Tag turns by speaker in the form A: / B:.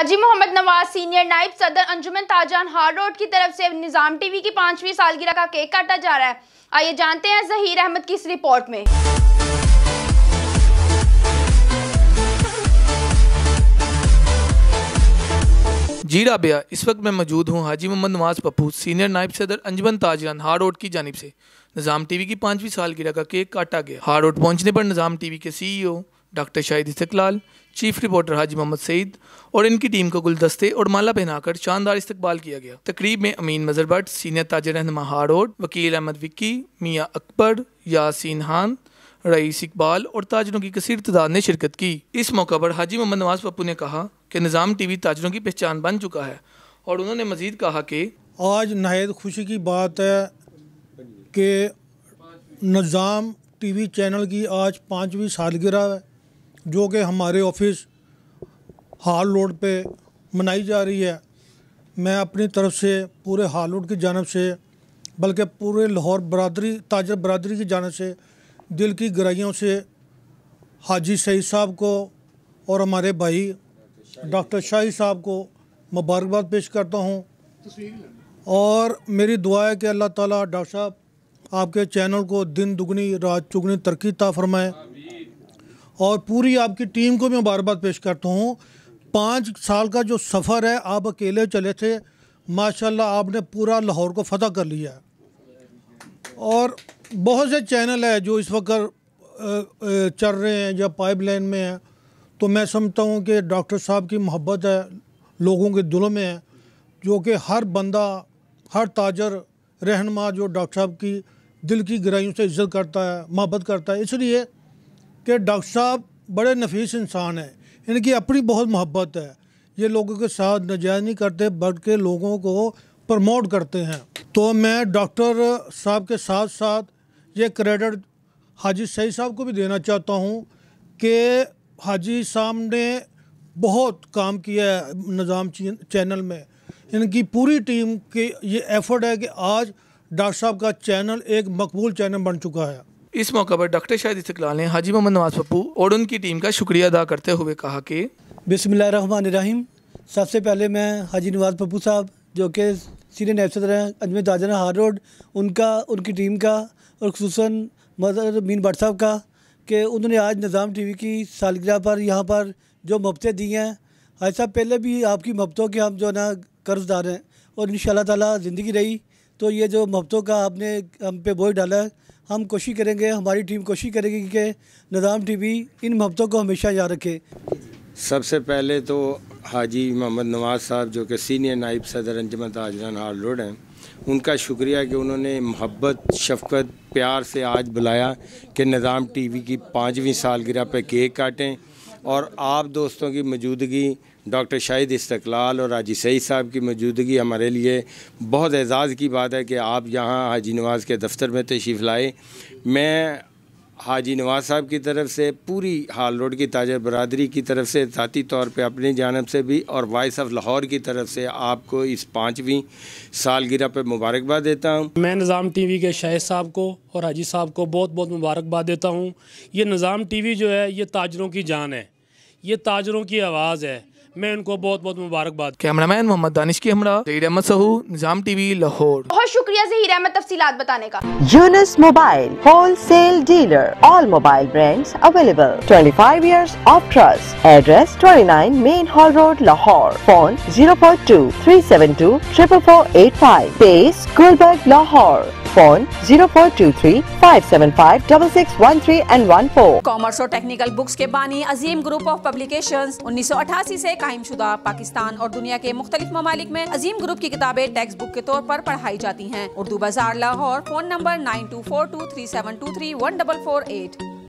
A: हाजी Mohammad Nawaz senior नायब सदर अंजुमन ताजरान हार रोड की तरफ से निजाम टीवी की 5वीं सालगिरह का केक काटा जा रहा है। आइए जानते हैं जहीर अहमद की इस रिपोर्ट में।
B: जी राबिया, इस वक्त मैं मौजूद हूँ हाजी मोहम्मद नवाज पप्पू सीनियर नायब सदर अंजुमन ताजरान हार रोड की जानिब से निज़ाम टीवी की 5वीं सालगिरह का केक काटा गया। हार रोड पहुँचने पर निज़ाम टीवी के CEO doctor Shahid Istaqlal, chief reporter हाजी मोहम्मद सईद और इनकी टीम को गुलदस्ते और माला पहनाकर शानदार इस्तकबाल किया गया। तकरीब में अमीन मजहर भट्ट, सीनियर ताजर रहनुमा हार रोड, वकील अहमद विक्की, मियाँ अकबर, यासीन खान, रईस इकबाल और ताजरों की कसीर तादाद ने शिरकत की। इस मौका पर हाजी मोहम्मद नवाज पप्पू ने कहा कि निज़ाम टीवी ताजरों की पहचान बन चुका है और उन्होंने मजीद कहा कि
C: आज नहायत खुशी की बात है कि निज़ाम टीवी चैनल की आज 5वीं सालगिरह है, जो कि हमारे ऑफिस हाल रोड पे मनाई जा रही है। मैं अपनी तरफ से पूरे हाल रोड की जानब से, बल्कि पूरे लाहौर बरादरी, ताजर बरादरी की जानब से दिल की गहराइयों से हाजी सईद साहब को और हमारे भाई डॉक्टर शाहिद साहब को मुबारकबाद पेश करता हूँ। और मेरी दुआ है कि अल्लाह ताला डॉक्टर साहब आपके चैनल को दिन दुगनी रात चुगनी तरक्की अता फरमाए और पूरी आपकी टीम को भी मुबारकबाद पेश करता हूँ। 5 साल का जो सफ़र है, आप अकेले चले थे, माशाल्लाह आपने पूरा लाहौर को फतह कर लिया है। और बहुत से चैनल है जो इस वक्त चल रहे हैं या पाइपलाइन में हैं, तो मैं समझता हूँ कि डॉक्टर साहब की मोहब्बत है लोगों के दिलों में है, जो कि हर बंदा, हर ताजर रहनुमा जो डॉक्टर साहब की दिल की गहराइयों से इज़्ज़त करता है, मोहब्बत करता है, इसलिए कि डॉक्टर साहब बड़े नफीस इंसान हैं, इनकी अपनी बहुत मोहब्बत है। ये लोगों के साथ नाजायज़ नहीं करते बल्कि लोगों को प्रमोट करते हैं। तो मैं डॉक्टर साहब के साथ साथ ये क्रेडिट हाजी सईद साहब को भी देना चाहता हूँ कि हाजी साहब ने बहुत काम किया है निज़ाम चैनल में। इनकी पूरी टीम की ये एफ़र्ट है कि आज डॉक्टर साहब का चैनल एक मकबूल चैनल बन चुका है।
B: इस मौका पर डॉक्टर शाहिद इस्तकलाल ने हाजी मोहम्मद नवाज पप्पू और उनकी टीम का शुक्रिया अदा करते हुए कहा कि
D: बिस्मिल्लाहिर्रहमानिर्रहीम। सबसे पहले मैं हाजी नवाज पप्पू साहब जो कि सीनियर नायब सदर हैं अंजुमन ताजरान हार रोड, उनकी टीम का और खुसूसन मदर अमीन भट्ट साहब का कि उन्होंने आज निज़ाम टीवी की सालगिरह पर यहाँ पर जो मोहब्बतें दी हैं। हाजी साहब पहले भी आपकी मोहब्बतों के हम जो है ना कर्जदार हैं और इंशाल्लाह ताला ज़िंदगी रही तो ये जो मोहब्बतों का आपने हम पे बोझ डाला है, हम कोशिश करेंगे, हमारी टीम कोशिश करेगी कि निज़ाम टीवी इन मोहब्बतों को हमेशा याद रखे।
E: सबसे पहले तो हाजी मोहम्मद नवाज साहब जो कि सीनियर नायब सदर अंजुमन ताजरान हार रोड हैं, उनका शुक्रिया कि उन्होंने मोहब्बत शफ़क़त प्यार से आज बुलाया कि निज़ाम टीवी की 5वीं सालगिरह पे केक काटें और आप दोस्तों की मौजूदगी, डॉक्टर शाहिद इस्तकलाल और हाजी सईद साहब की मौजूदगी हमारे लिए बहुत एज़ाज़ की बात है कि आप यहाँ हाजी नवाज़ के दफ्तर में तशरीफ़ लाए। मैं हाजी नवाज़ साहब की तरफ से, पूरी हाल रोड की ताजर बरादरी की तरफ से, ज़ाती तौर पे अपनी जानब से भी और वॉइस ऑफ लाहौर की तरफ से आपको इस 5वीं सालगिरह पे मुबारकबाद देता हूँ।
F: मैं निज़ाम टीवी के शाहिद साहब को और हाजी साहब को बहुत बहुत मुबारकबाद देता हूँ। ये निज़ाम टीवी जो है ये ताजरों की जान है, ये ताजरों की आवाज़ है। मैं उनको बहुत बहुत मुबारकबाद।
B: कैमरामैन मोहम्मद दानिश की हमरा, जहीर अहमद सहू, निज़ाम टीवी लाहौर।
A: बहुत शुक्रिया जहीर अहमद तफसीलात बताने का।
G: Younus mobile wholesale dealer, all mobile brands available, 25 years of trust. Address 29 Main Hall Road, Lahore. Phone 042 372 44485. Base Gulberg, Lahore. Phone 0423 575 6613 and 14.
H: Commerce और टेक्निकल बुक्स के बानी अजीम ग्रुप ऑफ पब्लिकेशंस 1988 से कायमशुदा पाकिस्तान और दुनिया के मुख्तलिफ ममालिक में अजीम ग्रुप की किताबें टेक्स्ट बुक के तौर पर पढ़ाई जाती हैं। उर्दू बाजार लाहौर। Phone number 924237231448।